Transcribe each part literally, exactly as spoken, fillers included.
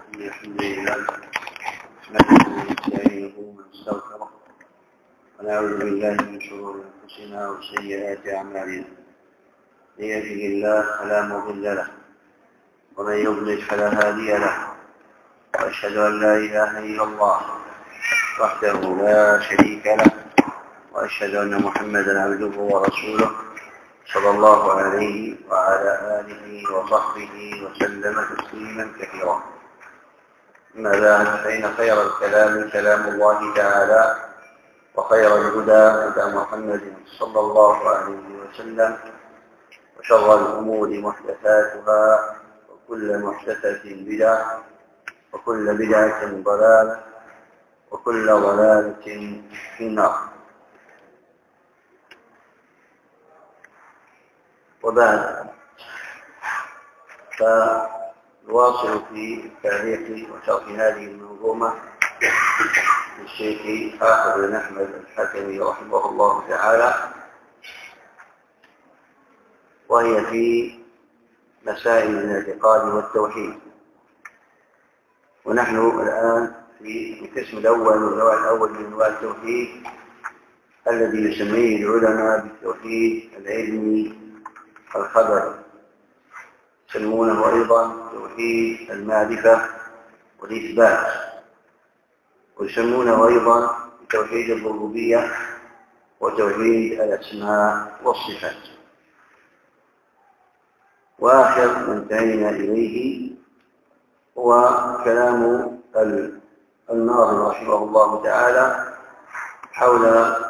الحمد لله نحمده ونستعينه ونستغفره ونعوذ بالله من شرور انفسنا وسيئات اعمالنا. من يهده الله فلا مضل له ومن يضلل فلا هادي له، واشهد ان لا اله الا الله وحده لا شريك له، واشهد ان محمدا عبده ورسوله صلى الله عليه وعلى آله وصحبه وسلم تسليما كثيرا. أما بعد، فإن خير الكلام كلام الله تعالى، وخير الهدى هدى محمد صلى الله عليه وسلم، وشر الأمور محدثاتها، وكل محدثة بدعة، وكل بدعة ضلالة، وكل ضلالة في النار. وبعد، فنواصل في التاريخ وشرح هذه المنظومة للشيخ حافظ بن أحمد الحكمي رحمه الله تعالى، وهي في مسائل الاعتقاد والتوحيد. ونحن الآن في القسم الأول والنوع الأول من أنواع التوحيد الذي يسميه العلماء بالتوحيد العلمي الخبر، يسمونه أيضا توحيد المعرفة والإثبات، ويسمونه أيضا توحيد الربوبية وتوحيد الأسماء والصفات. وآخر ما انتهينا إليه هو كلام الناظم رحمه الله تعالى حول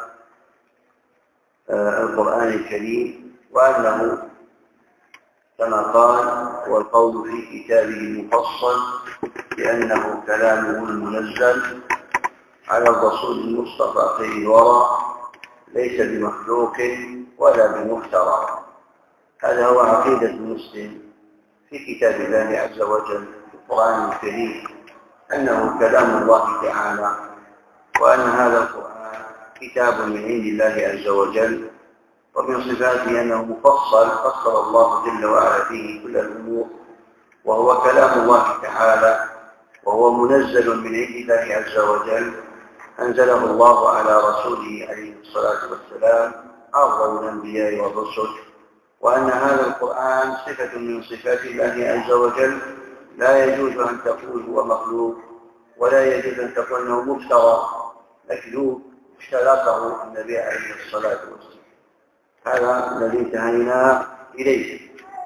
القرآن الكريم، وأنه كما قال: والقول في كتابه المفصل بأنه كلامه المنزل على الرسول المصطفى خير الورى، ليس بمخلوق ولا بمفترى. هذا هو عقيدة المسلم في كتاب الله عز وجل في القرآن الكريم، أنه كلام الله تعالى، وأن هذا القرآن كتاب من عند الله عز وجل. ومن صفاته أنه مفصل، فصل الله جل وعلا فيه كل الأمور، وهو كلام الله تعالى، وهو منزل من عند الله عز وجل، أنزله الله على رسوله عليه الصلاة والسلام أفضل الأنبياء والرسل. وأن هذا القرآن صفة من صفات الله عز وجل، لا يجوز أن تقول هو مخلوق، ولا يجوز أن تقول أنه مفترى مكذوب اشترطه النبي عليه الصلاة والسلام. هذا الذي انتهينا إليه.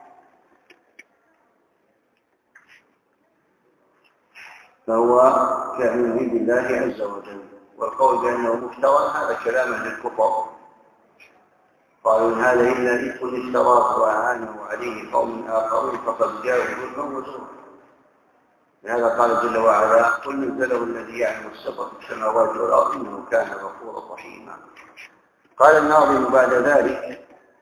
فهو كلام من عند الله عز وجل. والقول بأنه مفترى هذا كلام للكفر، قالوا إن هذا إلا إفك افتراه وأعانه عليه قوم آخرون فقد جاءوا ظلما وزورا. لهذا قال جل وعلا: قل نزله الذي يعلم السر في السماوات والأرض إنه كان غفورا رحيما. قال الناظم بعد ذلك: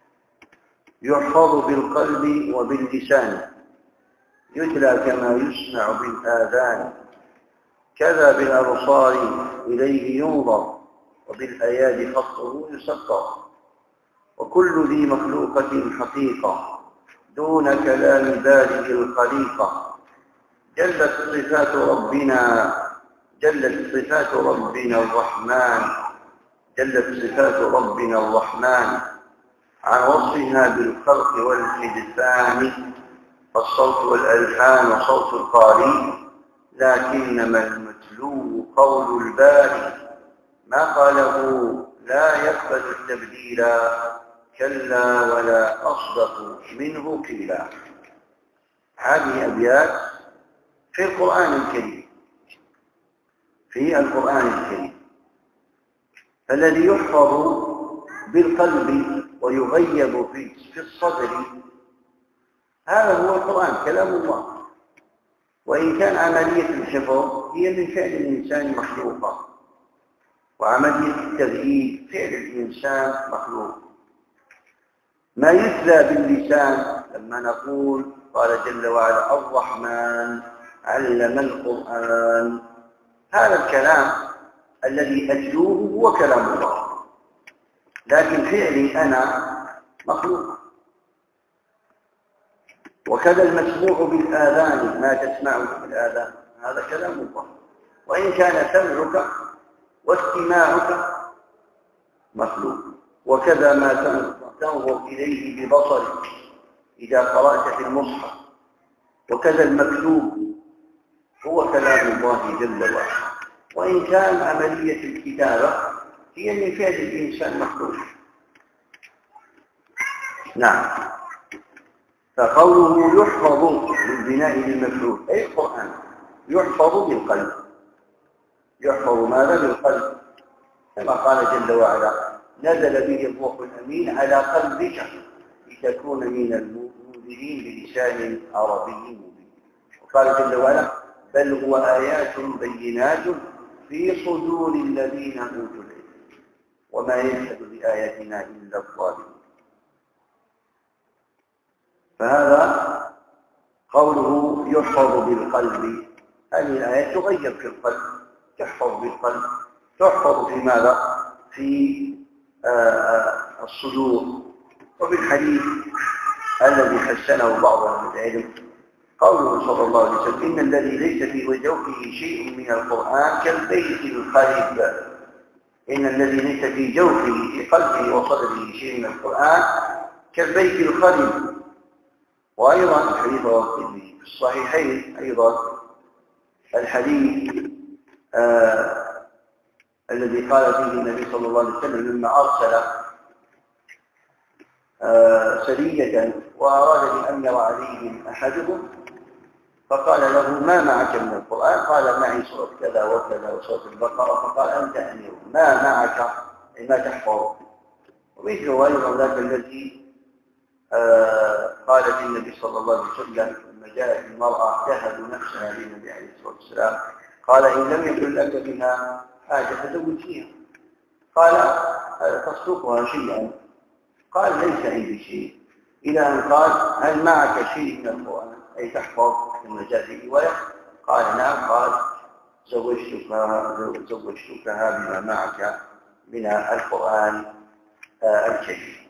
يحفظ بالقلب وباللسان، يتلى كما يسمع بالآذان، كذا بالأبصار إليه ينظر، وبالأيادي خطه يسطر. وكل ذي مخلوقة حقيقة دون كلام ذلك الخليقة، جلت صفات ربنا جلت صفات ربنا الرحمن جلت صفات ربنا الرحمن عن وصفها بالخلق والحدثان. فالصوت والألحان صوت القارئ، لكنما المتلو قول الباري. ما قاله لا يقبل التبديل، كلا ولا أصدق منه قيلا. هذه أبيات في القرآن الكريم في القرآن الكريم الذي يحفظ بالقلب ويغيب في الصدر. هذا هو القرآن كلام الله، وإن كان عملية الحفظ هي من فعل الإنسان مخلوقة، وعملية التغييب فعل الإنسان مخلوق. ما يتلى باللسان لما نقول قال جل وعلا: الرحمن علم القرآن، هذا الكلام الذي أتلوه هو كلام الله، لكن فعلي أنا مخلوق. وكذا المسموع بالآذان، ما تسمعه بالآذان، هذا كلام الله. وإن كان سمعك واستماعك مخلوق، وكذا ما تنظر إليه ببصرك إذا قرأت في المصحف، وكذا المكتوب هو كلام الله جل وعلا. وإن كان عملية الكتابة هي من فعل الإنسان مخلوق. نعم. فقوله يحفظ بالبناء للمفعول أي القرآن يحفظ بالقلب. يحفظ ماذا؟ بالقلب، كما قال جل وعلا نزل به الروح الأمين على قلبك لتكون من المنذرين بلسان عربي مبين. وقال جل وعلا بل هو آيات بينات في صدور الذين أوتوا العلم وما يجحد بآياتنا إلا الظالمون. فهذا قوله يحفظ بالقلب، هذه الآيات تغير في القلب، تحفظ بالقلب، تحفظ في ماذا؟ في الصدور. وفي الحديث الذي حسنه بعض أهل العلم قوله صلى الله عليه وسلم إن الذي ليس في جوفه شيء من القرآن كالبيت الخرب. إن الذي ليس في جوفه في قلبه وصدره شيء من القرآن كالبيت الخرب. وأيضا الحديث في الصحيحين أيضا الحديث آه الذي قال فيه النبي صلى الله عليه وسلم لما أرسل آه سرية وأراد أن يرى عليهم أحدهم فقال له ما معك من القرآن؟ قال معي سورة كذا وكذا وسورة البقرة. فقال أنت أمير ما معك ما تحفظ. ومثله أيضا ذاك الذي آه قال النبي صلى الله عليه وسلم لما جاءت المرأة تهب نفسها للنبي عليه الصلاة والسلام قال إن لم يكن لك بها حاجة فزوجيها. قال تصدقها شيئا؟ قال ليس عندي شيء. إلى أن قال هل معك شيء من القرآن أي تحفظ كما جاء في رواية؟ قال نعم. قال زوجتكها زوجتكها بما معك من القرآن الكريم.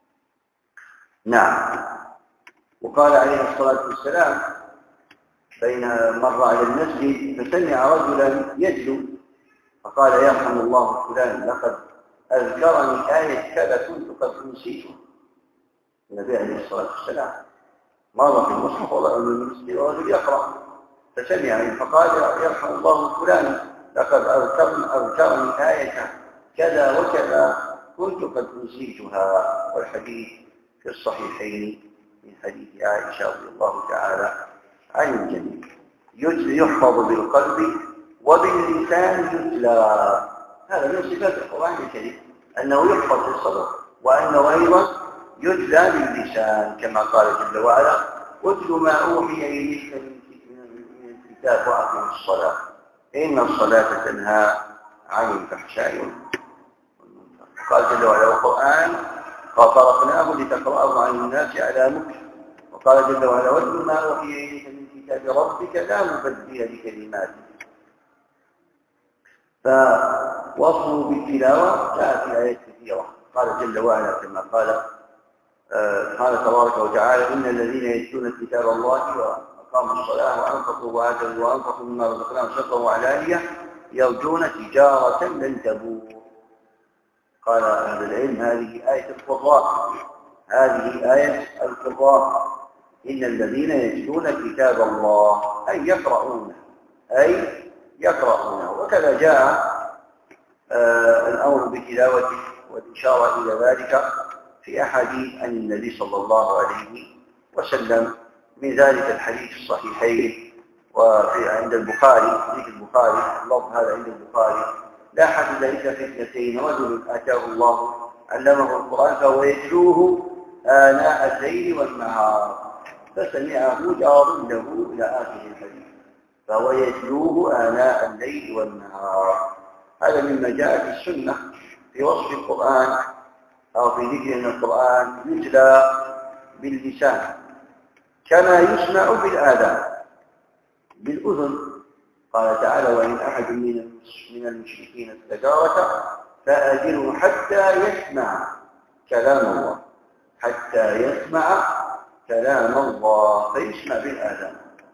نعم. وقال عليه الصلاة والسلام بين مر على المسجد فسمع رجلا يتلو فقال يرحم الله فلان لقد أذكرني آية كذا كنت قد أنسيتها. النبي عليه الصلاة والسلام مر في المصحف وضع من المسجد ورجل يقرأ فسمع فقال يرحم الله فلان لقد أذكرني آية كذا وكذا كنت قد أنسيتها. والحديث في الصحيحين من حديث عائشة رضي الله تعالى عن الجميع. يحفظ بالقلب وباللسان يتلى. هذا من صفات القرآن الكريم أنه يحفظ بالصدر وأنه أيضا يتلى باللسان كما قال جل وعلا اتل ما أوحي إليك من الكتاب وأقم الصلاة إن الصلاة تنهى عن الفحشاء والمنكر. قال جل وعلا القرآن فطرقناه لتقرأه عن الناس على مكر. وقال جل وعلا واتل ما أوحي إليك من كتاب ربك لا مبدل لكلماته. فوصفه بالتلاوة جاء في آيات كثيرة. قال جل وعلا كما قال آه قال تبارك وتعالى إن الذين يتلون كتاب الله وأقاموا الصلاة وأنفقوا وآتوا وأنفقوا مما رزقناهم سرا وعلانية يرجون تجارة لن تبور. قال أهل العلم هذه آية القراء هذه آية القراء إن الذين يتلون كتاب الله أي يقرؤونه أي يقرؤونه. وكذا جاء آه الأمر بتلاوته والإشارة إلى ذلك في أحاديث عن النبي صلى الله عليه وسلم. من ذلك الحديث الصحيحين وفي عند البخاري حديث البخاري اللفظ هذا عند البخاري لا حد ليس في اثنتين رجل آتاه الله علمه القرآن فهو يتلوه آناء الليل والنهار فسمعه جار له إلى آخر الحديث فهو يتلوه آناء الليل والنهار. هذا مما جاء في السنة في وصف القرآن أو في ذكر أن القرآن يتلى باللسان كما يسمع بالآذان بالأذن. قال تعالى وإن أحد من المشركين استجارك فأجره حتى يسمع كلام الله حتى يسمع كلام الله فيسمع بالآذان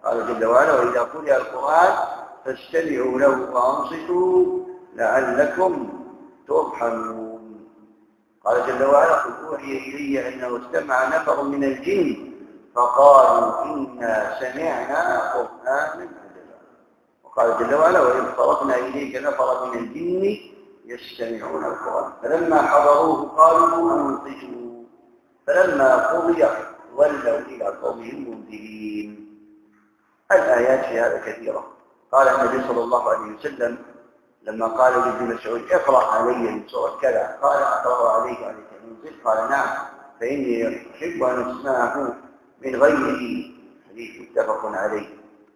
قال جل وعلا وإذا قرئ القرآن فاستمعوا له وأنصتوا لعلكم ترحمون. قال جل وعلا قل أوحي إلي أنه استمع نفر من الجن فقالوا إنا سمعنا قرآنا عجبا. وقال جل وعلا وإذ صرفنا إليك نفر من الجن يستمعون القرآن فلما حضروه قالوا أنصتوا فلما قضي ولوا إلى قومهم منذرين. الآيات في هذا كثيرة. قال النبي صلى الله عليه وسلم لما قال لابن مسعود اقرأ علي من سورة كذا قال أقرأ عليك عليك المنزل قال نعم فإني أحب أن أسمعه من غيره. حديث متفق عليه.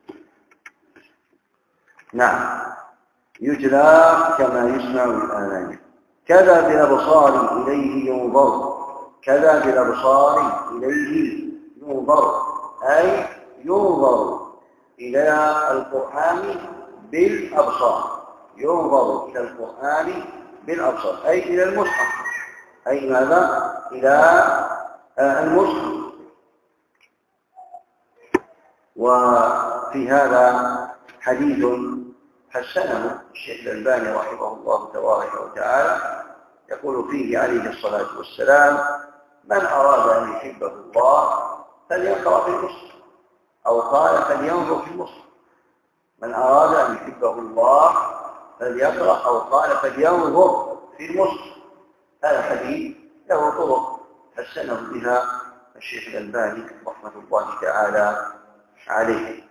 نعم يجلى كما يسمع الآذان. كذا بالأبصار إليه ينظر. كذا بالأبصار إليه ينظر أي ينظر إلى القرآن بالأبصار. ينظر إلى القرآن بالأبصار أي إلى المصحف. أي ماذا؟ إلى المصحف. وفي هذا حديث حسنه الشيخ الألباني رحمه الله تبارك وتعالى يقول فيه عليه الصلاة والسلام من أراد أن يحبه الله فليقرأ في المصحف أو قال فلينظر في المصحف. من أراد أن يحبه الله فليقرأ أو قال فلينظر في المصحف. هذا حديث له طرق حسنه بها الشيخ الألباني رحمة الله تعالى عليه.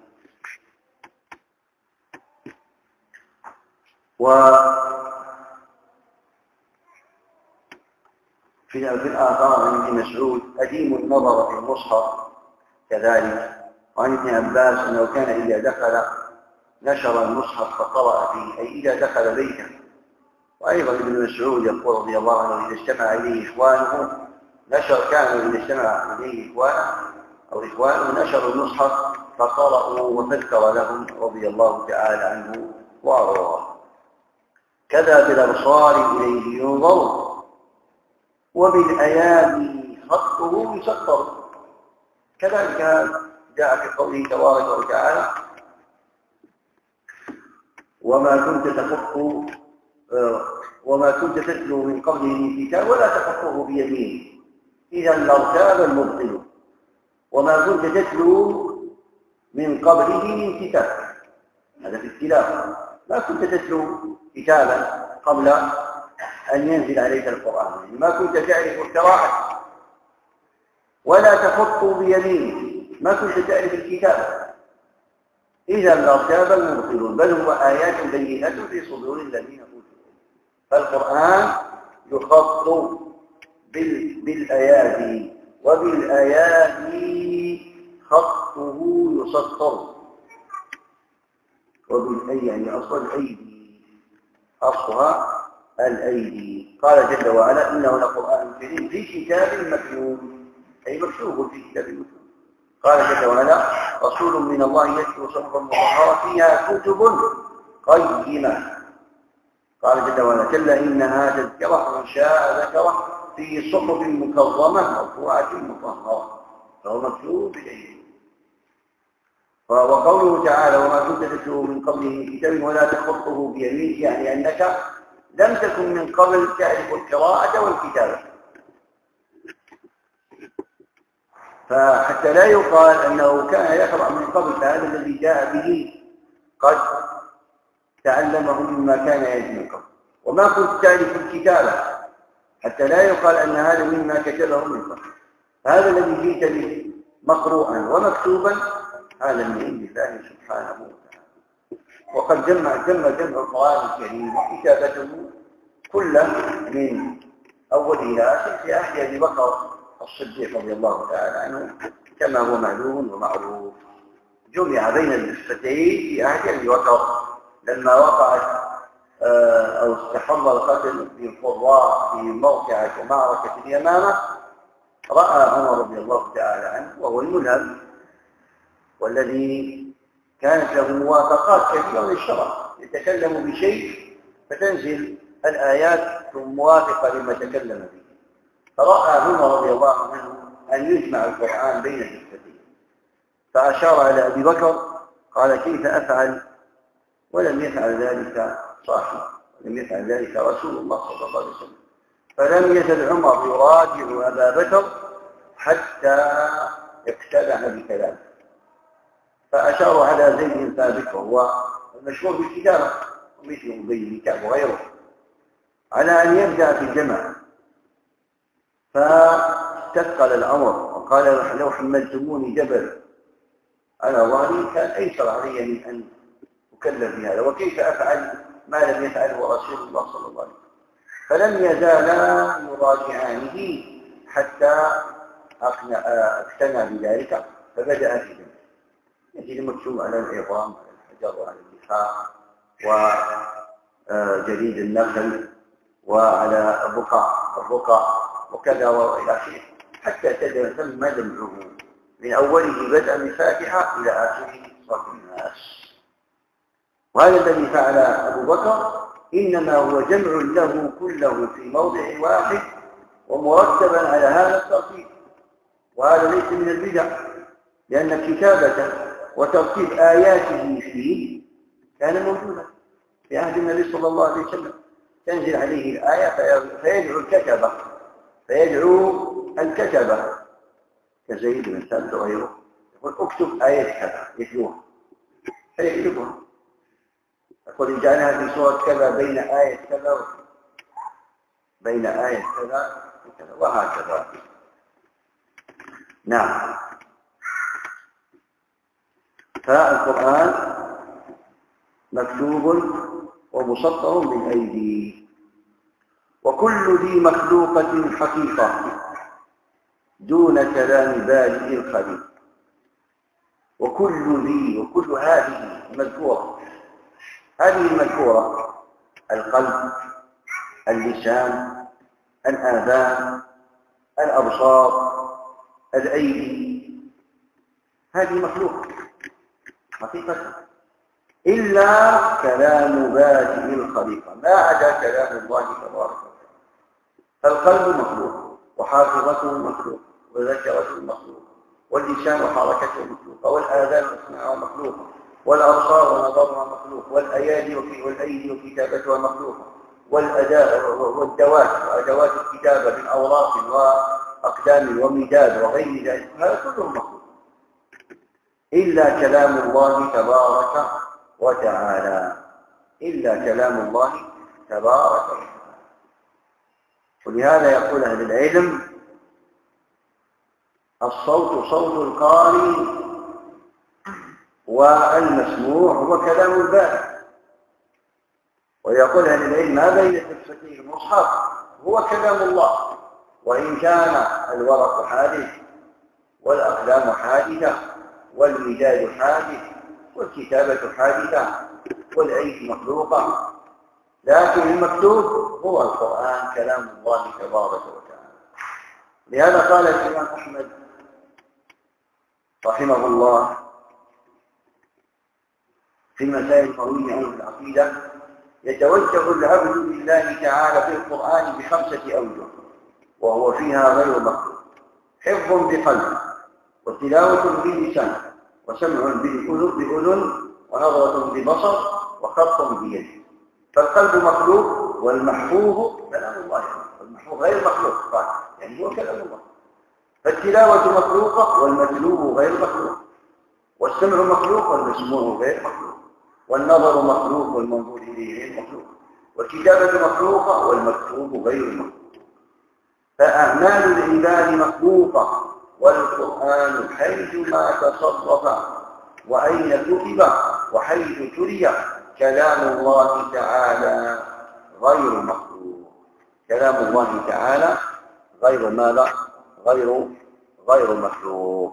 وفي الآثار عن ابن مسعود أديم النظر في المصحف كذلك. وعن ابن عباس أنه كان إذا دخل نشر المصحف فقرأ فيه أي إذا دخل بيته. وأيضا ابن مسعود يقول رضي الله عنه إذا اجتمع إليه إخوانه نشر كانوا إذا اجتمع إليه إخوانه أو إخوانه نشروا المصحف فقرأوا وتذكر لهم رضي الله تعالى عنه وأرضاه. كذا بالأبصار إليه ينظر وبالأيادي خطه يسطر. كذلك جاء في قوله تبارك وتعالى وما كنت تخط وما كنت تتلو من قبله من كتاب ولا تخطه بيمينه إذا لارتاب المبطل. وما كنت تتلو من قبله من كتاب هذا في التلاوة. ما كنت تتلو كتابا قبل أن ينزل عليك القرآن يعني ما كنت تعرف القراءة ولا تخط بيمينه ما كنت تعرف الكتاب إذا لارتاب المبطلون بل هو آيات بينات في صدور الذين أوتوا. فالقرآن يخط بالأيادي وبالأيادي خطه يسطر. وبالأيدي يعني أصل الأيدي أصلها الأيدي. قال جل وعلا إنه لقرآن كريم في كتاب مكنون أي مكتوب في كتاب مكنون. قال جل وعلا رسول من الله يتلو صحفا مطهرة فيها كتب قيمة. قال جل وعلا كلا إنها تذكرة من شاء ذكره في صحف مكرمة مرفوعة مطهرة فهو مكتوب بالأيدي. وقوله تعالى وما كنت تتلو من قبله من كتاب ولا تخطه بيمينك يعني أنك لم تكن من قبل تعرف القراءة والكتابة. فحتى لا يقال أنه كان يقرأ من قبل فهذا الذي جاء به قد تعلمه مما كان يجب من قبل. وما كنت تعرف الكتابة حتى لا يقال أن هذا مما كتبه من قبل. فهذا الذي جئت به مقروءا ومكتوبا هذا من عند الله سبحانه وتعالى. وقد جمع جمع جمع القرآن الكريم وكتابته كله من أول إلى آخر في عهد أبي بكر الصديق رضي الله تعالى عنه كما هو معلوم ومعروف. جمع بين النسختين في عهد أبي بكر لما وقعت أو استحضر القتل في القراء في موقعة ومعركة اليمامة رأى عمر رضي الله تعالى عنه وهو الملهم والذي كانت له موافقات كثيرة للشرع يتكلم بشيء فتنزل الآيات موافقة لما تكلم به. فرأى عمر رضي الله عنه أن يجمع القرآن بين النسختين فأشار على أبي بكر قال كيف أفعل؟ ولم يفعل ذلك صاحب، ولم يفعل ذلك رسول الله صلى الله عليه وسلم. فلم يزل عمر يراجع أبا بكر حتى اقتنع بكلامه، فأشار على زيد بن ثابت وهو المشهور بالكتابة ومثل أبي بن كعب وغيره على أن يبدأ في الجمع، فاستثقل الأمر وقال لو حملتموني جبل على ظهري كان أيسر علي من أن أكلف بهذا، وكيف أفعل ما لم يفعله رسول الله صلى الله عليه وسلم. فلم يزالا يراجعانه حتى اقتنع بذلك، فبدأ في ذلك يجري مكتوب على العظام على الحجر وعلى اللحاء وجليد النخل وعلى الرقع الرقع وكذا وإلى آخره، حتى تم دمعه من أوله بدءا من الفاتحة إلى آخره صرف الناس. وهذا الذي فعل أبو بكر إنما هو جمع له كله في موضع واحد ومرتبا على هذا الترتيب، وهذا ليس من البدع، لأن كتابته وترتيب آياته فيه كان موجودا في عهد النبي صلى الله عليه وسلم. تنزل عليه الآية فيدعو الكتبة فيدعو الكتبة كزيد بن ثابت وغيره، يقول اكتب آية كذا يتلوها فيكتبها، يقول اجعلها في سورة كذا بين آية كذا بين آية كذا وكذا وهكذا. نعم. فالقرآن مكتوب ومسطر بالأيدي، وكل ذي مخلوقة حقيقة دون كلام بارئ الخليق. وكل ذي وكل هذه المذكورة، هذه المذكورة القلب، اللسان، الآذان، الأبصار، الأيدي، هذه مخلوقة حقيقة إلا كلام بارئ الخليقة، ما عدا كلام الله تبارك وتعالى. فالقلب مخلوق وحافظته مخلوق وذكرته مخلوق واللسان وحركته مخلوقة والآذان وسمعها مخلوقة والأبصار ونظرها مخلوق والأيادي والأيدي وكتابتها مخلوقة والأداء والدوات وأدوات الكتابة من أوراق وأقدام ومداد وغير ذلك، هذا كله مخلوق إلا كلام الله تبارك وتعالى، إلا كلام الله تبارك وتعالى. ولهذا يقول أهل العلم الصوت صوت القارئ والمسموع هو كلام البارئ. ويقول أهل العلم ما بين حفتي المصحف هو كلام الله، وإن كان الورق حادث والأقلام حادثة والمداد حادث والكتابة حادثة والأيدي مخلوقة، لكن المكتوب هو القرآن كلام الله تبارك وتعالى. لهذا قال الإمام أحمد رحمه الله في مسائل قوية عن العقيدة: يتوجه العبد لله تعالى في القرآن بخمسة أوجه وهو فيها غير مخلوق: حفظ بقلب، وتلاوة بلسان، وسمع بأذن، ونظرة ببصر، وخط بيد. فالقلب مخلوق والمحفوظ كلام الله، والمحفوظ غير مخلوق طبعا يعني هو كلام الله. فالتلاوة مخلوقة والمتلو غير مخلوق، والسمع مخلوق والمسموع غير مخلوق، والنظر مخلوق والمنظور إليه غير مخلوق، والكتابة مخلوقة والمكتوب غير مخلوق. فأعمال العباد مخلوقة، والقرآن حيثما تصرف وأين كتب وحيث تلي كلام الله تعالى غير مخلوق. كلام الله تعالى غير ماذا؟ غير غير مخلوق.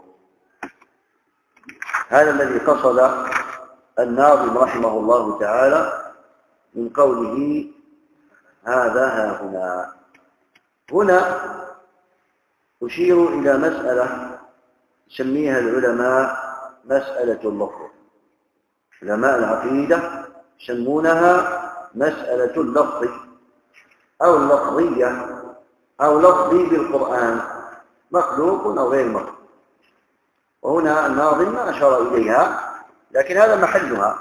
هذا الذي قصد الناظم رحمه الله تعالى من قوله هذا ها هنا. هنا أشير إلى مسألة يسميها العلماء مسألة اللفظ. علماء العقيدة يسمونها مسألة اللفظ أو اللفظية أو لفظي بالقرآن، مخلوق أو غير مخلوق. وهنا الناظم ما أشار إليها، لكن هذا محلها.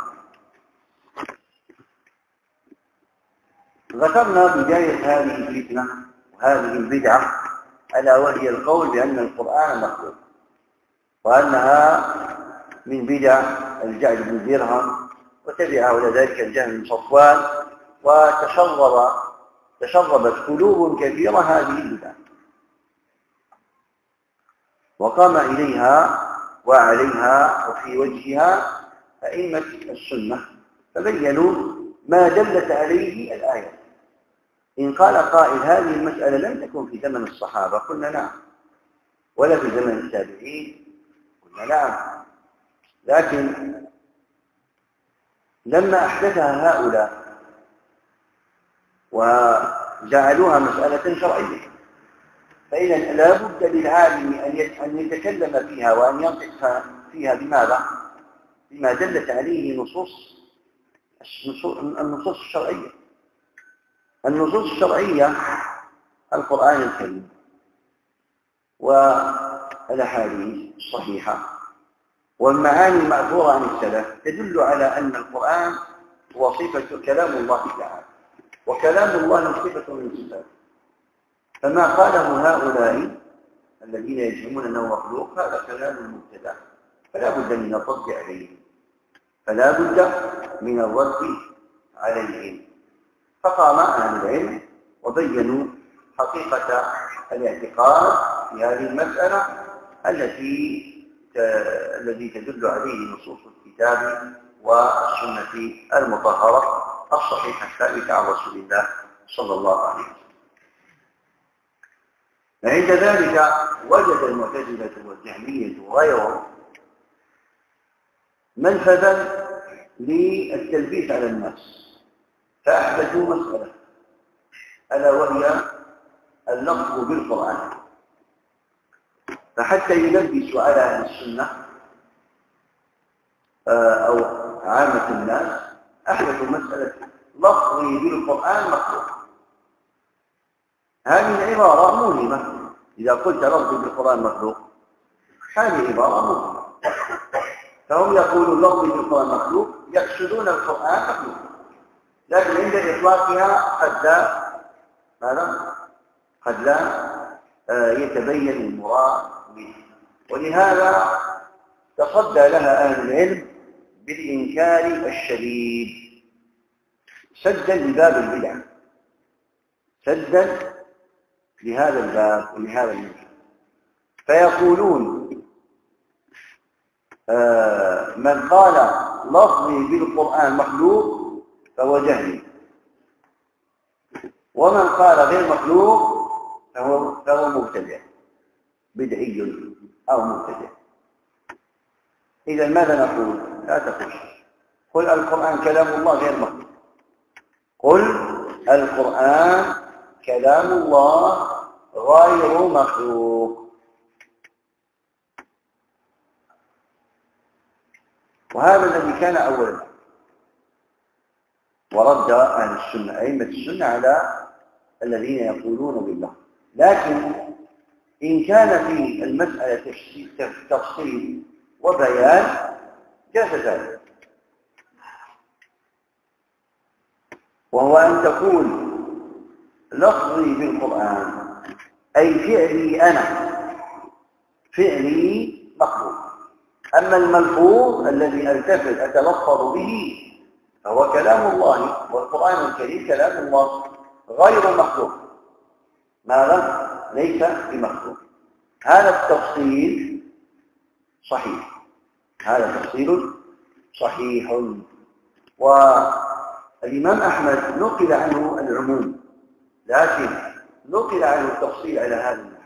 ذكرنا بداية هذه الفتنة وهذه البدعة ألا وهي القول بأن القرآن مخلوق، وأنها من بدع الجعد بن درهم، وتبعه إلى ذلك الجهم بن صفوان، وتشرب تشربت قلوب كثيرة هذه البدع، وقام إليها وعليها وفي وجهها أئمة السنة فبينوا ما دلت عليه الآية. إن قال قائل هذه المسألة لم تكن في زمن الصحابة قلنا نعم، ولا في زمن التابعين قلنا نعم، لكن لما أحدثها هؤلاء وجعلوها مسألة شرعية فإذا لا بد للعالم أن يتكلم فيها وأن ينطق فيها بماذا؟ بما دلت عليه نصوص النصوص الشرعية. النصوص الشرعية القرآن الكريم والأحاديث الصحيحة والمعاني المأثورة عن السلف تدل على أن القرآن هو صفة كلام الله تعالى، وكلام الله صفة من صفاته. فما قاله هؤلاء الذين يزعمون أنه مخلوق هذا كلام مبتدع، فلا بد من الرد عليهم فلا بد من الرد عليهم فقام أهل العلم وبينوا حقيقة الاعتقاد في هذه المسألة التي الذي تدل عليه نصوص الكتاب والسنة المطهرة الصحيحة الثابتة عن رسول الله صلى الله عليه وسلم. عند ذلك وجد المعتزلة والجهمية وغيرهم منفذا للتلبيس على الناس، فأحدثوا مسألة ألا وهي اللفظ بالقرآن. فحتى يلبسوا على أهل السنة أو عامة الناس أحدثوا مسألة لفظي بالقرآن مخلوق. هذه العبارة موهمة، إذا قلت لفظي بالقرآن مخلوق هذه عبارة موهمة. فهم يقولون لفظي بالقرآن مخلوق يقصدون القرآن مخلوق، لكن عند إطلاقها قد لا ماذا؟ قد لا يتبين المراد منه، ولهذا تصدى لها أهل العلم بالإنكار الشديد سدا لباب البدع، سدا لهذا الباب ولهذا المجال. فيقولون آه من قال لفظي بالقرآن مخلوق فهو جهمي، ومن قال غير مخلوق فهو, فهو مبتدع بدعي أو مبتدع. إذا ماذا نقول؟ لا تقول قل القرآن كلام الله غير مخلوق، قل القرآن كلام الله غير مخلوق. وهذا الذي كان أولا، ورد أهل السنة أئمة السنة على الذين يقولون بالله. لكن إن كان في المسألة تفصيل وبيان جاز ذلك، وهو أن تقول لفظي بالقرآن أي فعلي أنا، فعلي مخلوق، أما الملفوظ الذي ألتفت أتلفظ به فهو كلام الله، والقرآن الكريم كلام الله غير مخلوق. ماذا؟ ليس بمخلوق. هذا التفصيل صحيح، هذا تفصيل صحيح. والإمام أحمد نقل عنه العموم، لكن نقل عنه التفصيل على هذا النحو،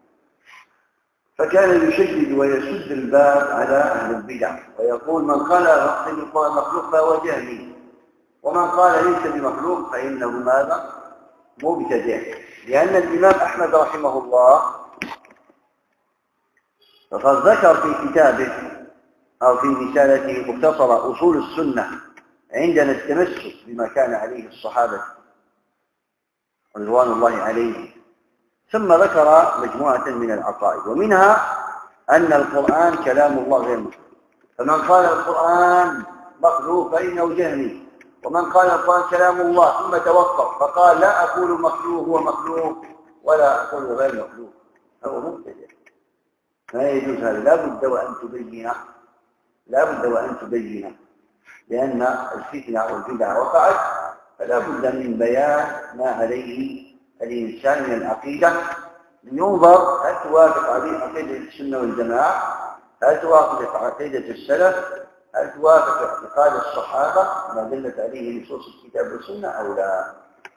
فكان يشدد ويسد الباب على أهل البدع ويقول من قال لفظي بالقرآن مخلوق فهو جهمي، ومن قال ليس بمخلوق فإنه ماذا؟ مبتدع. لأن الإمام أحمد رحمه الله فقد ذكر في كتابه أو في رسالته مختصرة أصول السنة عندنا التمسك بما كان عليه الصحابة رضوان الله عليهم، ثم ذكر مجموعة من العقائد، ومنها أن القرآن كلام الله غير مخلوق. فمن قال القرآن مخلوق فإنه جهمي، ومن قال القرآن كلام الله ثم توقف فقال لا أقول مخلوق هو مخلوق ولا أقول غير مخلوق فهو مبتدع. ما يجوز هذا، لا بد وأن تبين لا بد وأن تبين لأن الفتنة والبدعة وقعت، فلا بد من بيان ما عليه الإنسان من العقيدة، لينظر هل توافق عليه عقيدة السنة والجماعة، هل توافق عقيدة السلف، هل توافق اعتقاد الصحابة ما دلت عليه نصوص الكتاب والسنة أو لا.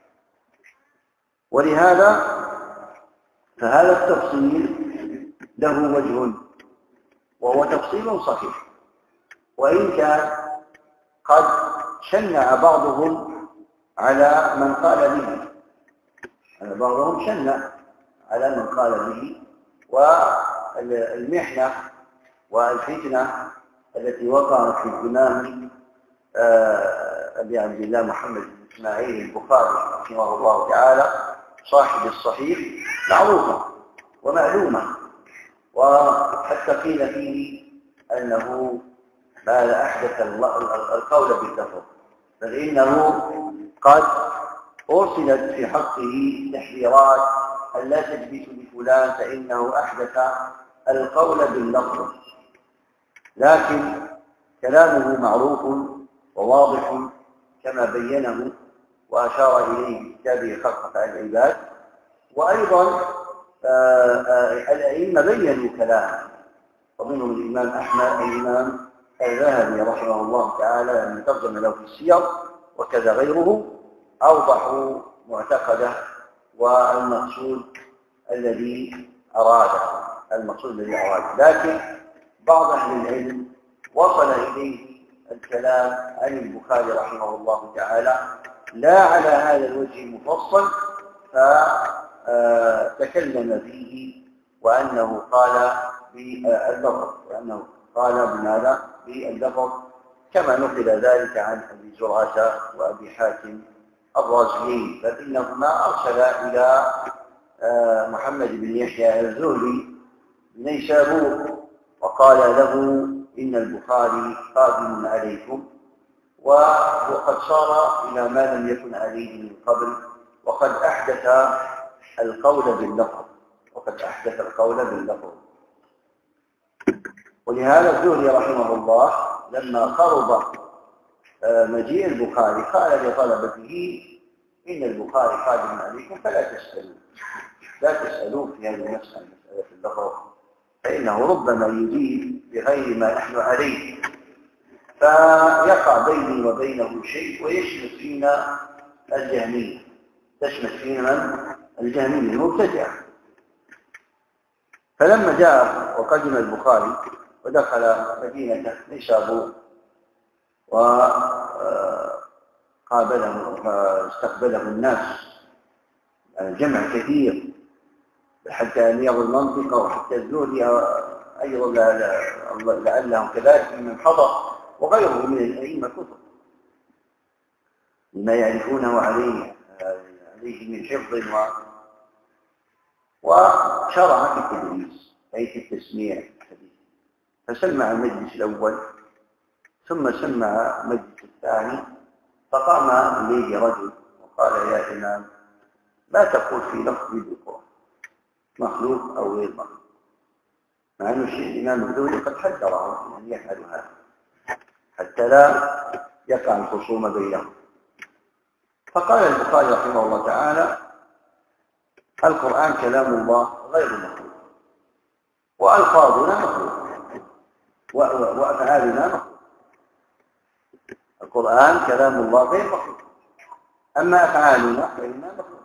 ولهذا فهذا التفصيل له وجه وهو تفصيل صحيح، وإن كان قد شنع بعضهم على من قال به، يعني بعضهم شنع على من قال به، والمحنة والفتنة التي وقعت في الإمام أبي عبد الله محمد بن إسماعيل البخاري رحمه الله تعالى صاحب الصحيح معروفة ومعلومة، وحتى قيل فيه أنه ما أحدث القول باللفظ، بل إنه قد أرسلت في حقه تحذيرات أن لا تجلسوا بفلان فإنه أحدث القول باللفظ، لكن كلامه معروف وواضح كما بينه وأشار إليه في كتابه خلق أفعال العباد. وأيضا الأئمة بينوا كلامه، ومنهم الإمام أحمد الإمام الذهبي رحمه الله تعالى لما ترجم له في السير، وكذا غيره أوضحوا معتقده والمقصود الذي أراده المقصود الذي أراده لكن بعض أهل العلم وصل إليه الكلام عن البخاري رحمه الله تعالى لا على هذا الوجه المفصل، فتكلم فيه وأنه قال باللفظ وأنه قال بماذا باللفظ، كما نقل ذلك عن أبي زرعة وأبي حاتم الرازيين، بل إنهما أرسل إلى محمد بن يحيى الزهري بن نيسابور وقال له إن البخاري قادم عليكم، وقد صار إلى ما لم يكن عليه من قبل، وقد أحدث القول باللفظ وقد أحدث القول باللفظ ولهذا الزهري رحمه الله لما قرب مجيء البخاري قال لطلبته إن البخاري قادم عليكم فلا تسألوا لا تسألوا في هذه المسألة مسألة اللفظ، فإنه ربما يجيب بغير ما نحن عليه فيقع بيني وبينه شيء ويشمت فينا الجهمية، تشمت فينا من الجهمية المبتدعة. فلما جاء وقدم البخاري ودخل مدينة نيسابور وقابله واستقبله الناس يعني جمع كثير حتى أمير المنطقة وحتى الزهري أيضا لعلهم كذلك من حضر وغيره من الأئمة كثر لما يعرفونه عليه عليه من حفظ و وشرع في التدريس أي في التسميع الحديث، فسمع المجلس الأول ثم سمع المجلس الثاني، فقام إليه رجل وقال يا إمام ما تقول في لفظ القرآن مخلوق أو غير مخلوق، مع أن الإمام الزهري قد حذره أن يفعل هذا حتى لا يقع الخصوم بينهم. فقال البخاري رحمه الله تعالى القرآن كلام الله غير مخلوق، وألفاظنا مخلوق وأفعالنا مخلوق. القرآن كلام الله غير مخلوق، أما أفعالنا فإنها مخلوق.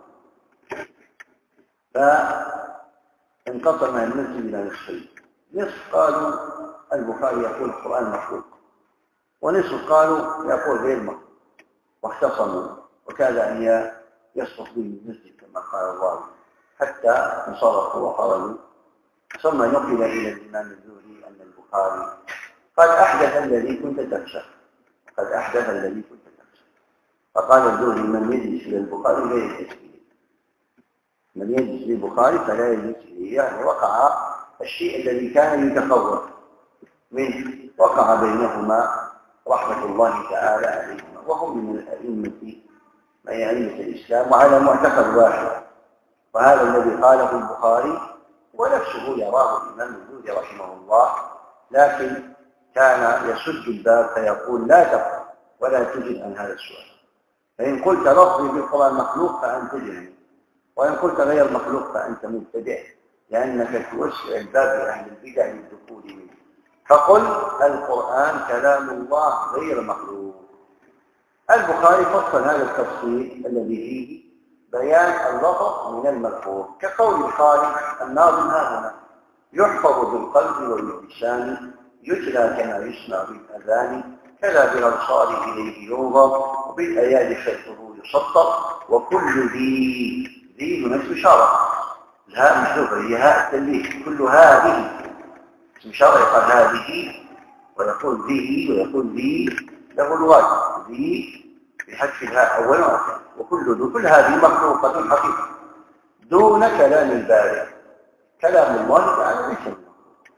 فانقسم المسجد إلى نصفين، نصف قالوا البخاري يقول القرآن مخلوق، ونصف قالوا يقول غير مخلوق، واختصموا وكاد أن يسقط به المسجد كما قال الله حتى انصرفوا وخرجوا. ثم نقل إلى الإمام الزهري أن البخاري قد أحدث الذي كنت تخشى قد أحدث الذي كنت تخشى فقال الزهري من يجلس إلى البخاري لا يجلس إليه، من يجلس للبخاري فلا يجلس إليه، يعني وقع الشيء الذي كان يتخوف منه وقع بينهما رحمة الله تعالى عليهما، وهم من الأئمة من أئمة الإسلام وعلى معتقد واحد. وهذا الذي قاله البخاري ونفسه يراه الإمام الجوزي رحمه الله، لكن كان يسد الباب فيقول لا تقل ولا تجب عن هذا السؤال، فإن قلت لفظي بالقرآن مخلوق فأنت جهني، وإن قلت غير مخلوق فأنت مبتدع، لأنك توسع الباب لأهل البدع للدخول منه. فقل القرآن كلام الله غير مخلوق. البخاري فصل هذا التفصيل الذي فيه بيان اللفظ من الملفوظ، كقول الخالق الناظم ها هنا يحفظ بالقلب واللسان يتلى كما يسمع بالأذان كلا بالأبصار إليه ينظر وبالأيادي خلفه يسطر وكل ذي ذي من إشارة الهاء محذوفة هي هاء التنبيه كل هذه اسم إشارة يقال هذه ويقول ذي ويقول ذي له الواجب ذي بحذف الهاء أولا وآخرا وكل ذو كل هذه مخلوقة حقيقة دون كلام البارئ. كلام الله تعالى ليس منه.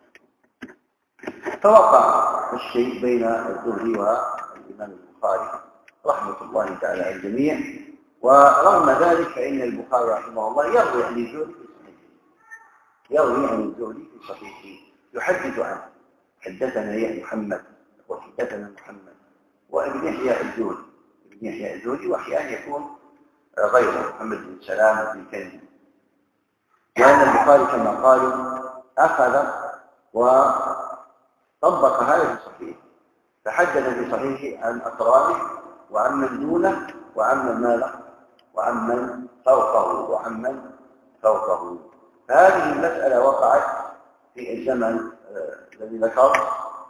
فوقع الشيء بين الزهري والإمام البخاري رحمة الله تعالى على الجميع، ورغم ذلك فإن البخاري رحمه الله يروي عن الزهري في صحيحه يروي عن الزهري في صحيحه يحدث عنه حدثنا يا محمد وحدثنا محمد وابن يحيى الزهري ابن يحيى الزهري وأحيانا يكون غيره محمد بن سلام بن كندي، لأن البخاري كما قالوا أخذ وطبق هذا في صحيحه، تحدث في صحيحه عن أقرانه وعمن دونه وعمن ماله وعمن فوقه وعمن فوقه. هذه المسألة وقعت في الزمن الذي ذكر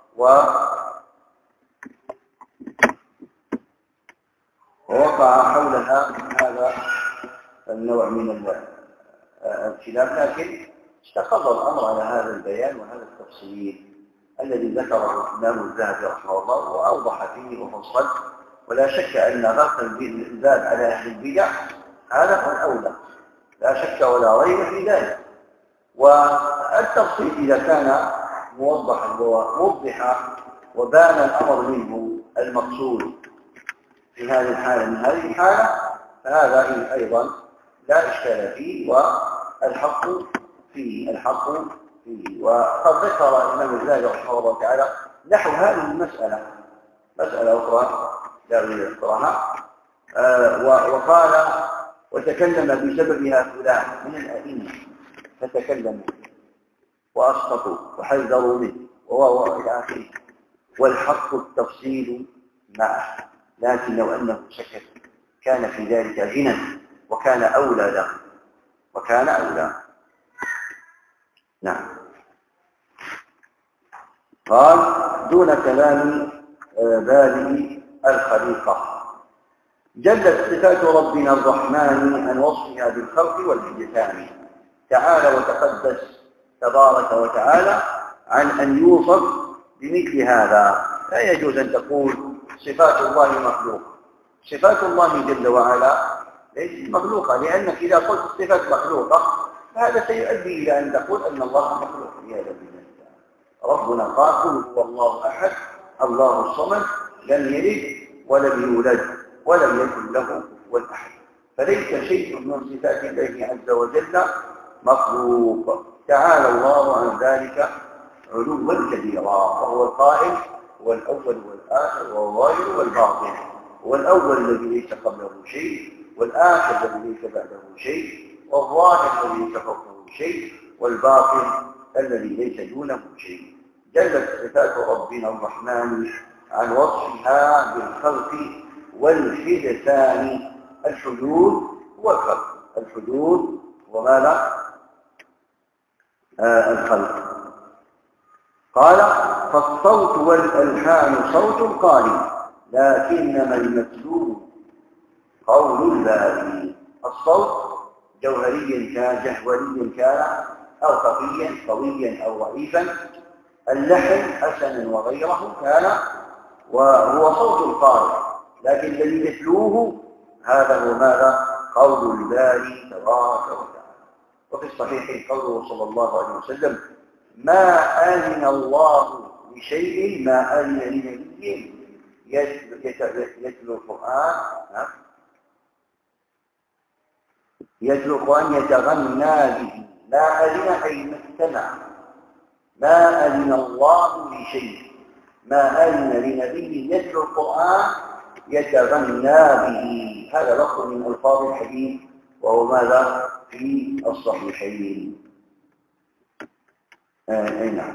ووقع حولها هذا النوع من الخلاف، لكن استقر الأمر على هذا البيان وهذا التفصيل الذي ذكره الإمام الذهبي رحمه الله وأوضح فيه وفصل. ولا شك أن غرق الباب على أهل البدع هذا هو الأولى، لا شك ولا ريب في ذلك. والتفصيل إذا كان موضحا وموضحا وبان الأمر منه المقصود في هذه الحالة من هذه الحالة فهذا أيضا لا إشكال فيه والحق فيه الحق فيه. وقد ذكر الإمام الذهبي رحمه الله تعالى نحو هذه المسألة مسألة أخرى لا أريد أذكرها آه وقال وتكلم بسببها فلان من الأئمة فتكلموا وأسقطوا وحذروا منه وهو إلى آخره، والحق التفصيل معه، لكن لو أنه سكت كان في ذلك غنى وكان أولى له وكان أولى. نعم. قال دون كلام بادئ الخليقة جلت صفات ربنا الرحمن عن وصفها بالخلق والإجسام تعالى وتقدس تبارك وتعالى عن أن يوصف بمثل هذا. لا يجوز أن تقول صفات الله مخلوقة. صفات الله جل وعلا ليست مخلوقة، لأنك إذا قلت الصفات مخلوقة فهذا سيؤدي إلى أن تقول أن الله مخلوق. يا بالله ربنا قال قل هو الله أحد الله الصمد لم يلد ولم يولد ولم يكن له كفوا أحد، فليس شيء من صفات الله عز وجل مخلوق. تعالى الله عن ذلك علوا كبيرا، وهو القائل هو الأول والآخر والظاهر والباطن، هو الأول الذي ليس قبله شيء والآخر الذي ليس بعده شيء والظاهر الذي ليس فوقه شيء والباطن الذي ليس دونه شيء. جلت صفات ربنا الرحمن عن وصفها بالخلق والحدثان. الحدود هو الخلق، الحدود وماذا آه الخلق. قال فالصوت والألحان صوت القارئ لكنما المتلو قول الباري. الصوت جوهريا كان جهوريا كان أو خفيا قويا أو ضعيفا، اللحن حسنا وغيره كان وهو صوت القارئ، لكن الذي يتلوه هذا هو ماذا قول الباري تبارك وتعالى. وفي الصحيح قوله صلى الله عليه وسلم ما أذن الله لشيء ما أذن لنبي يتلو القرآن يتلو القرآن يتغنى به. ما أذن أي ما استمع، ما أذن الله لشيء، ما أذن لنبي يتلو القرآن يتغنى به. هذا لفظ من ألفاظ الحديث، وهو ماذا؟ في الصحيحين. آه نعم.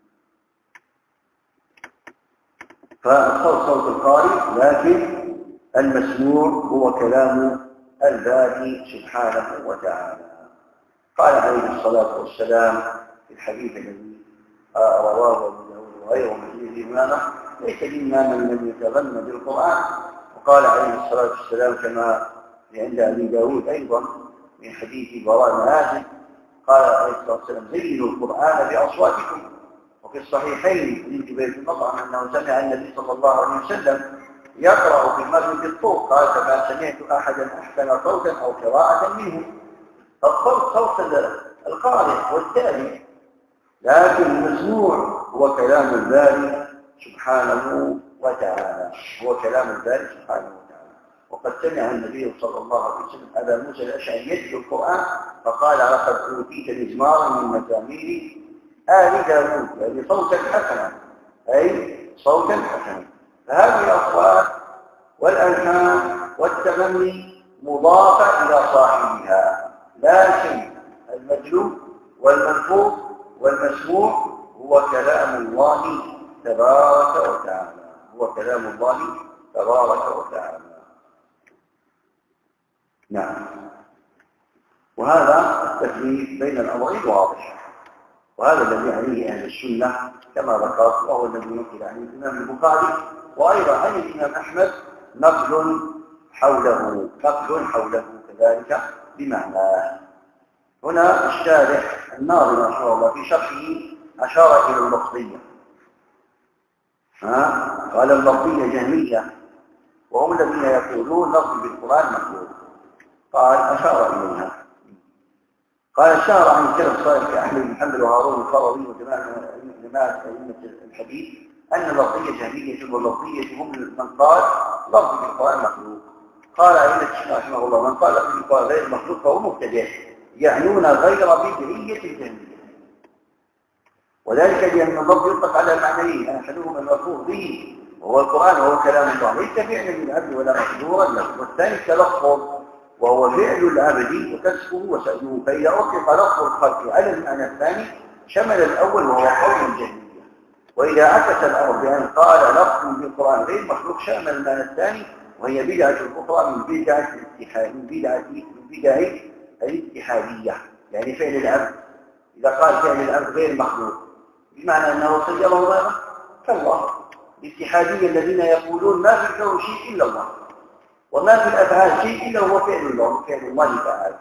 فالصوت صوت القارئ، لكن المسموع هو كلام الباري سبحانه وتعالى. قال عليه الصلاة والسلام في الحديث الذي رواه أبو داود وغيره من الإمامة: ليس منا من لم يتغنى بالقرآن. وقال عليه الصلاة والسلام كما عند أبي داود أيضا من حديث براء بن عازب، قال عليه الصلاة والسلام: زينوا القرآن بأصواتكم. وفي الصحيحين من جبير بن مطعم أنه سمع النبي صلى الله عليه وسلم يقرأ في المسجد الطور، قال: فما سمعت أحدا أحسن صوتا أو قراءة منه. فالصوت صوت القارئ والتالي، لكن المسموع هو كلام الباري سبحانه وتعالى، هو كلام الباري سبحانه وتعالى. وقد سمع النبي صلى الله عليه وسلم أبا موسى الأشعري يتلو القرآن فقال: لقد أوتيت مزمارا من مزامير آل داوود، يعني صوتا حسنا، أي صوتا حسنا. فهذه الأصوات والألحان والتغني مضافة إلى صاحبها، لكن المتلو والملفوظ والمسموع هو كلام الله تبارك وتعالى، هو كلام الله تبارك وتعالى. نعم. وهذا التفريق بين الأمرين واضح، وهذا الذي عليه أهل السنة كما ذكرت، وهو الذي نقل عن الإمام البخاري وأيضا عن الإمام أحمد نقل حوله نقل حوله كذلك بمعناه. هنا الشارح الناظم رحمه الله في شرحه أشار إلى اللفظية، ها قال: اللفظية جهمية وهم الذين يقولون لفظ بالقرآن مخلوق. قال: أشار إليها. قال: الشهر عن السلف الصالح كأحمد بن محمد وهارون الفروي وجماعة أئمة الحديث أن اللفظية جهمية، واللفظية هم من قال لفظ بالقرآن مخلوق. قال أئمة الشيخ رحمه الله: من قال لفظ بالقرآن غير مخلوق فهو مبتدع، يعنون غير بدعية الجهمية، وذلك لأن اللفظ يطلق على معنيين: أحدهما الملفوظ به وهو القرآن وهو كلام الله ليس فعلا للعبد ولا مقدورا له، والثاني التلفظ وهو فعل العبد وكسبه وسأله. فإذا أطلق لفظ الخلق على المعنى الثاني شمل الأول وهو قول الجهمية، وإذا عكس الأمر بأن قال لفظ بالقرآن غير مخلوق شمل المعنى الثاني، وهي بدعة أخرى من بدعة الاتحاد من بدعة من بدع الاتحادية، يعني فعل العبد. إذا قال فعل العبد غير مخلوق بمعنى أنه صيره غيره كالله. الاتحادية الذين يقولون ما في الكون شيء إلا الله، وما في الأفعال شيء إلا هو فعل الله، فعل الله تعالى.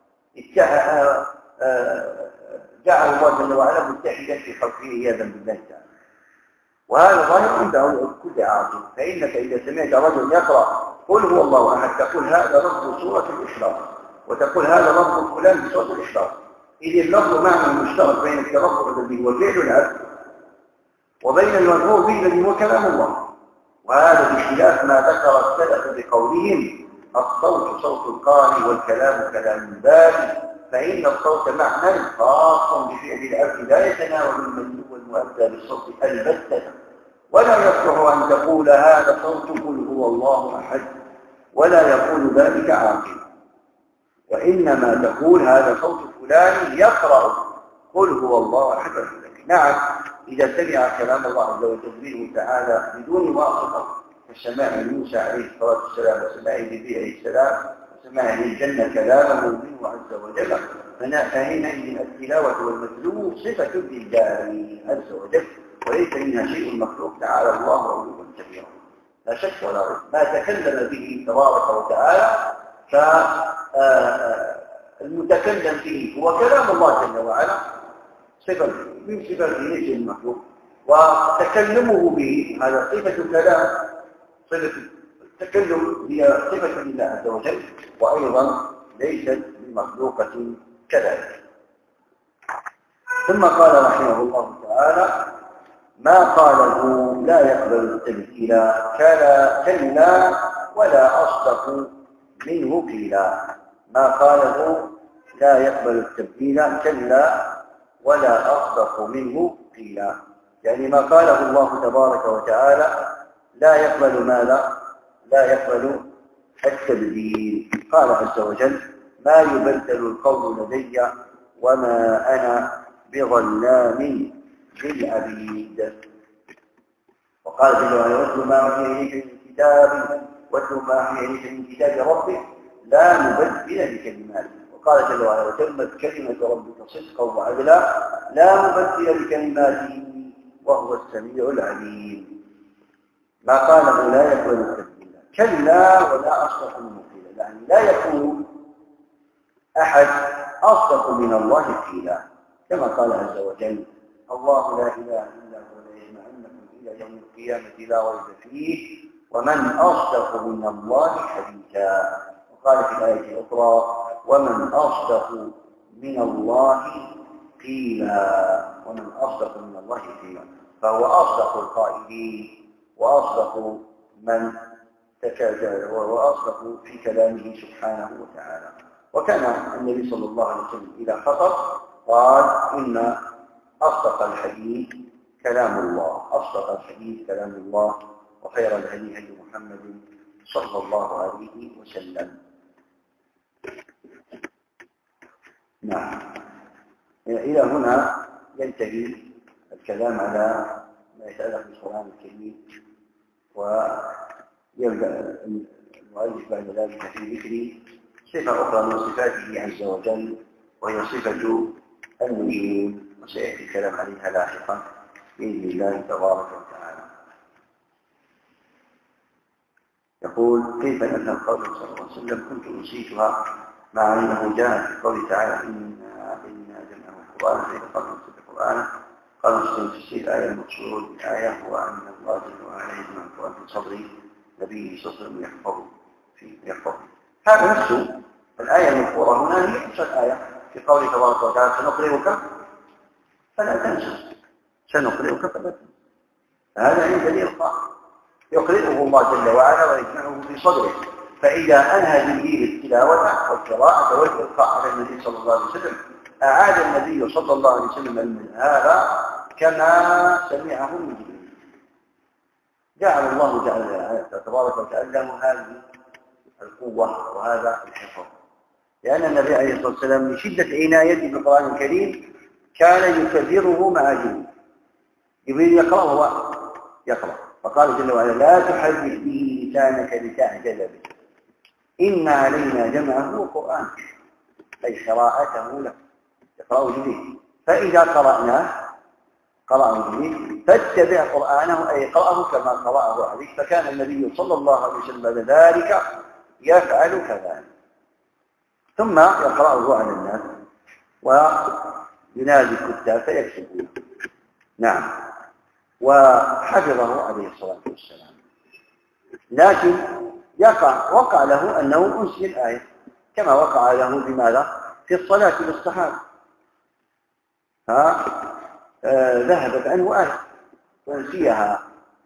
جعل الله جل وعلا متحدا في خلقه عياذا بالله تعالى. وهذا ظاهر عنده كل عاقل، فإنك إذا سمعت رجل يقرأ قل هو الله أحد تقول هذا لفظ سورة الإخلاص، وتقول هذا لفظ فلان بسورة الإخلاص. إذ اللفظ معنى مشترك بين التلفظ الذي هو فعل العبد وبين الملفوظ به الذي هو كلام الله. وهذا بخلاف ما ذكر السلف بقولهم: الصوت صوت القارئ والكلام كلام الباري، فإن الصوت معنى خاص بفعل العبد لا يتناول المتلو والمؤدى بالصوت البتة، ولا يصلح أن تقول هذا صوت قل هو الله أحد، ولا يقول ذلك عاقل، وإنما تقول هذا صوت فلان يقرأ قل هو الله أحد. نعم، إذا سمع كلام الله عز وجل تعالى بدون واسطة كسماع موسى عليه الصلاة والسلام وسماع جبريل عليه السلام وسماع الجنة كلامه منه عز وجل، فحينئذ التلاوة والمتلو صفة لله عز وجل، وليس منها شيء مخلوق تعالى الله علوا كبيرا. لا شك ولا ريب ما تكلم به تبارك وتعالى، فالمتكلم فيه هو كلام الله جل وعلا، صفة من صفات ليس المخلوق، وتكلمه به هذا صفة كلام، صفة التكلم هي صفة لله عز وجل، وأيضا ليست بمخلوقة كذلك. ثم قال رحمه الله تعالى: ما قاله لا يقبل التبديل كلا كلا ولا أصدق منه قيلا. ما قاله لا يقبل التبديل كلا ولا أصدق منه قيلا، يعني ما قاله الله تبارك وتعالى لا يقبل ماذا؟ لا يقبل التبديل. قال عز وجل ما يبدل القول لدي وما أنا بظلام للعبيد. وقال جل وعلا واتل ما أوحي إليك من كتاب واتل ما أوحي إليك من كتاب ربك لا مبدل لكلماته. وقال جل وعلا وتمت كلمة ربك صدقا وعدلا لا مبدل لكلماته وهو السميع العليم. ما قاله لا يقبل التبديل كلا ولا أصدق منه قيلا، يعني لا يكون أحد أصدق من الله قيلا، كما قال عز وجل الله لا إله إلا هو ليجمعنكم إلى يوم القيامة لا ريب فيه ومن أصدق من الله حديثا. وقال في الآية الأخرى ومن أصدق من الله قيلا، ومن أصدق من الله قيلا، فهو أصدق القائلين وأصدق من تكاجل وأصدق في كلامه سبحانه وتعالى. وكان النبي صلى الله عليه وسلم إذا خطب قال إن أصدق الحديث كلام الله، أصدق الحديث كلام الله، وخير الهدي هدي محمد صلى الله عليه وسلم. نعم، إلى هنا ينتهي الكلام على ما يتعلق بالقرآن الكريم، ويبدأ المؤلف بعد ذلك في ذكر صفة أخرى من صفاته عز وجل وهي صفة النجوم، وسيأتي الكلام عليها لاحقا بإذن الله تبارك وتعالى. يقول كيف نفهم قوله صلى الله عليه وسلم كنت أنسيتها مع أنه جاء في قوله تعالى إنا أعطينا جميع القرآن فإذا قال نصف القرآن قال مسلم في السير آية المقصود بالآية هو أن الله جل وعلا يجمع القرآن في صدر نبيه صلى الله عليه وسلم يحفظ في يحفظ هذا نفسه الآية المذكورة هنا هي نفس الآية في قوله تبارك وتعالى سنقرئك فلا تنسى سنقرئك فلا تنسى. هذا عند الإلقاء يقرئه الله جل وعلا ويجمعه في صدره، فإذا أنهى به التلاوة والقراءة والإلقاء على النبي صلى الله عليه وسلم أعاد النبي صلى الله عليه وسلم من هذا كما سمعه من جبريل. جعل الله جعل تبارك وتعالى له هذه القوة وهذا الحفظ، لأن النبي عليه الصلاة والسلام من شدة عنايته بالقرآن الكريم كان يكرره مع جبريل. جبريل يقرأ وهو يقرأ، فقال جل وعلا لا تحرك به لسانك لتعجل به إن علينا جمعه وقرآنه، أي قراءته له يقرأه جبريل، فإذا قرأناه قرأه جبريل فاتبع قرآنه أي اقرأه كما قرأه عليك. فكان النبي صلى الله عليه وسلم بعد ذلك يفعل كذلك، ثم يقرأه على الناس وينادي الكتاب فيكتبون. نعم، وحفظه عليه الصلاة والسلام، لكن يقع وقع له أنه أنسي الآية كما وقع له بماذا؟ في الصلاة بالصحابة، ها آه ذهبت عنه آية ونسيها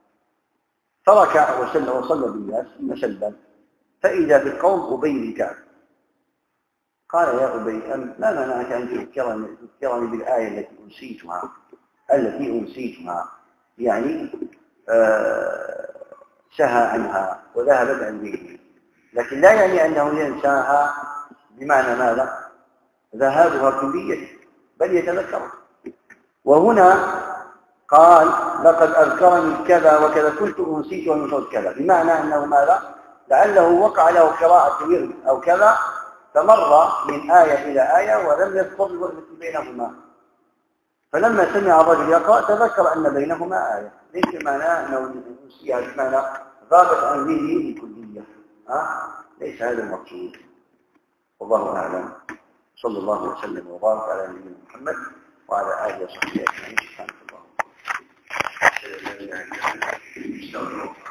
فركع وصلى وصلى بالناس مسلما، فإذا في القوم أبي بن كعب قال يا أبي ما منعك أن تذكرني تذكرني بالآية التي أنسيتها التي أنسيتها يعني آه سهى عنها وذهبت عن ذهنه، لكن لا يعني أنه ينساها بمعنى ماذا؟ ذهابها كلية، بل يتذكرها. وهنا قال لقد أذكرني كذا وكذا كنت أنسيت ونسيت كذا، بمعنى أنه ماذا؟ لعله وقع له قراءة ورد أو كذا فمر من آية إلى آية ولم يذكر الوقت بينهما، فلما سمع الرجل يقرأ تذكر أن بينهما آية، ليس معناه أنه نسيها بمعنى غابت عن ذهنه بكلية، ها؟ ليس هذا المقصود، والله أعلم. صلى الله وسلم وبارك على نبينا محمد وعلى آله وصحبه أجمعين. سبحانك اللهم وبحمدك.